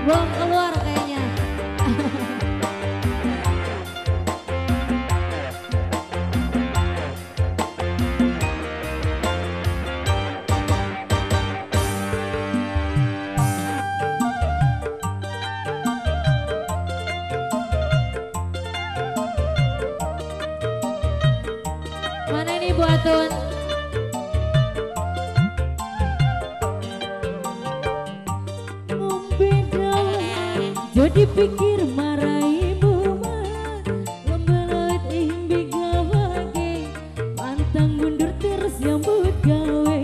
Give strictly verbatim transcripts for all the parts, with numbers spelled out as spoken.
Belum keluar kayaknya. Mana ini Bu Atun? Jadi pikir maraimu mah lembelet imbi gawage pantang mundur terus nyambut gawe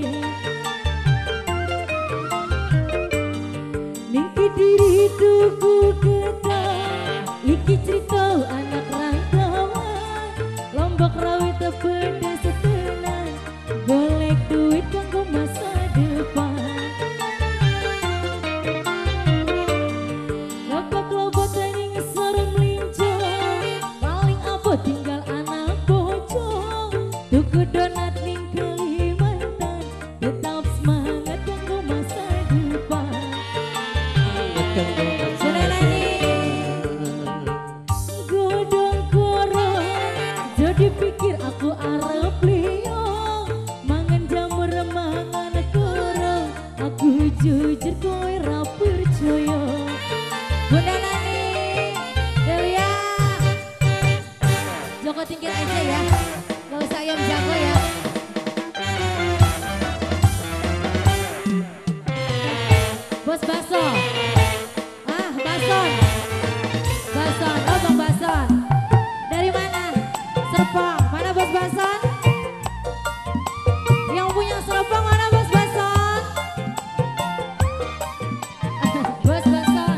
ningki diri tuku ketang iki cerita anak rantauan lombok rawi tepeda setelan golek duit kanggo masa depan. Tinggal anak bocong tuku donat ning Kalimantan tetap semangat kanggo masa depan. Senenani godong korong jadi pikir aku arep liyo mangan jamur mangan korong aku jujur kowe ra percaya. Bunda Nani Delia Joko tingkir aja ya, gak usah ayam jago ya. Bos Baso, ah Bason, Bason, oh Bang Bason. Dari mana? Serpong, mana Bos Bason? Yang punya Serpong mana Bos Bason? Bos Bason.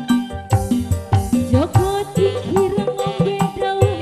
Joko tingkir ngombe daun.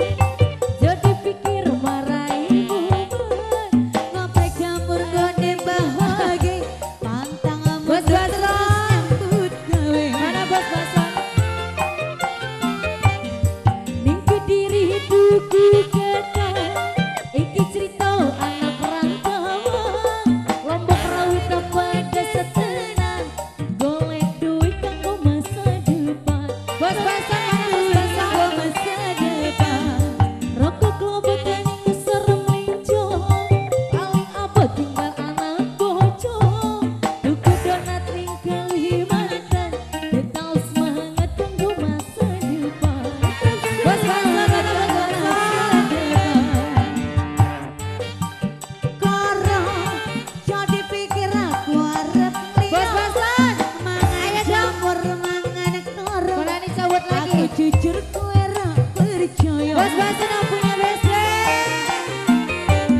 Jujur kowe ra percaya. Bos Bason yang punya best friend.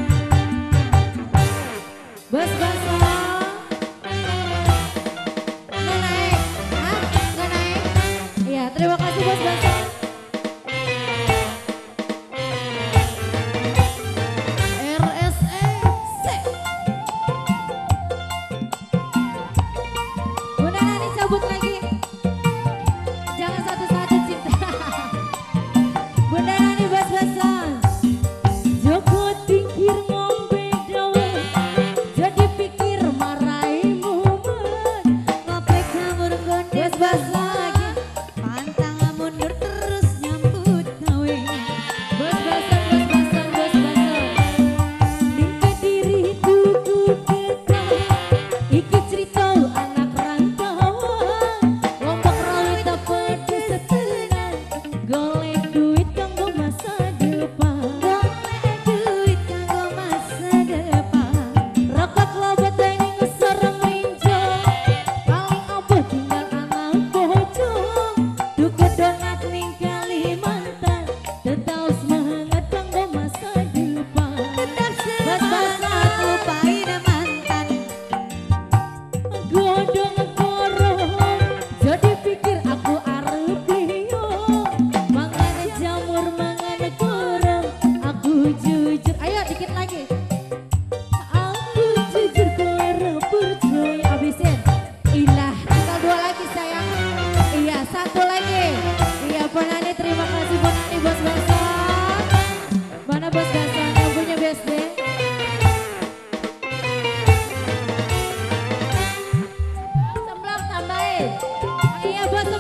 Bos Bason nggak naik, hah? Nggak naik? Iya, terima kasih Bos Bason. R S E C. Bunda Nani cabut lagi. Jangan satu-satu cinta. Bunda Nani Bos Bason. Joko tingkir ngombe daun. Jadi pikir maraimu man. Ngoprek jamur gonde Bos Bason. Pantang mundur terus nyambut gawe. Bos Bason, Bos Bason, Bos Bason. Ningke diri tuku ketang. Iki cerita anak rantauan. Lombok rawi tepeda setelan golek duit kanggo masa depan. Golek duit kanggo masa depan. Rokok lobet ning sareng linjo paling apa tinggal anak bocong tuku donat ning Kalimantan tetap semangat kanggo masa depan. Tetap semangat lupain mantan. Godong korong jadi pikir aku arep liyo mangan jamur mangan korong aku jujur. Ayo dikit lagi. Aku jujur kowe ra percaya. Abisin. Ilah, tinggal dua lagi sayang. Iya, satu lagi. Iya, Ponani terima kasih Ponani Bos Bason. Mana Bos Bason yang punya best friend? Semblak tambahin. Oh iya Bos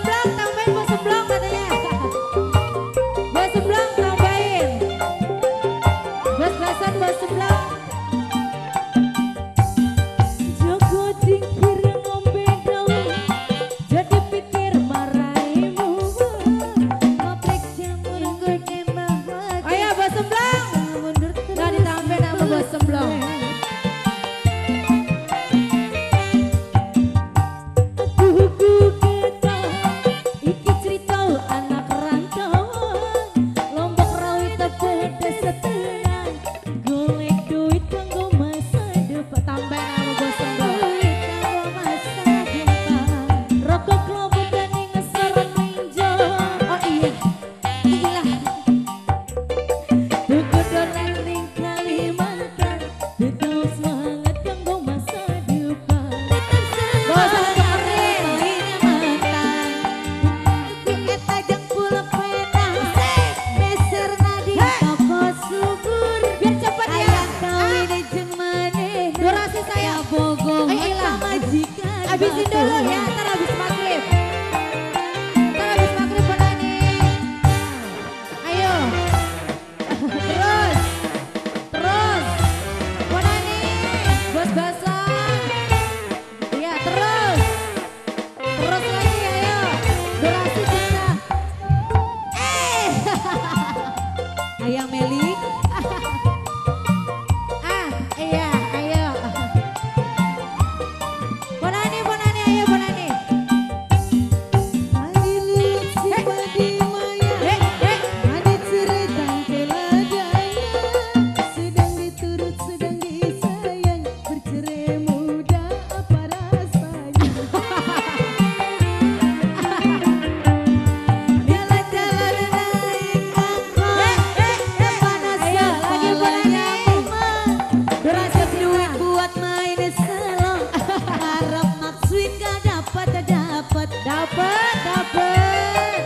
Dapet, dapet.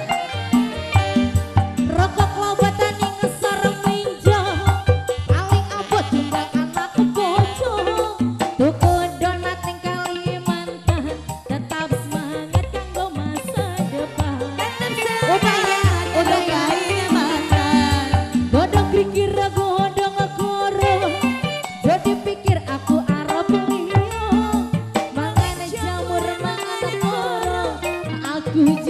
Rokok lobatan ning ngesor minjo. Paling abot timbang anak bojo. Tuku donat ning Kalimantan. Tetap semangat kanggo masa depan. Udah ya, udah ya mantan. Godong krikir godong koro. Jadi pikir aku arep liyo. Mangan jamur mangan koro. Aku